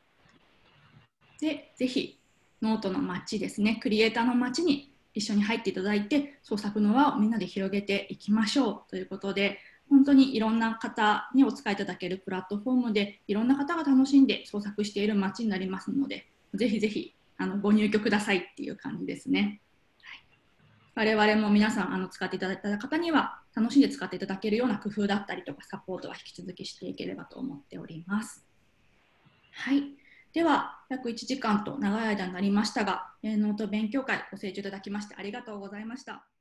[SPEAKER 1] で、ぜひノートの街ですね、クリエイターの街に一緒に入っていただいて、創作の輪をみんなで広げていきましょうということで、本当にいろんな方にお使いいただけるプラットフォームで、いろんな方が楽しんで創作している街になりますので、ぜひぜひご入居くださいっていう感じですね。我々も皆さん使っていただいた方には楽しんで使っていただけるような工夫だったりとかサポートは引き続きしていければと思っております。はい。では、約1時間と長い間になりましたが、ノート勉強会ご清聴いただきましてありがとうございました。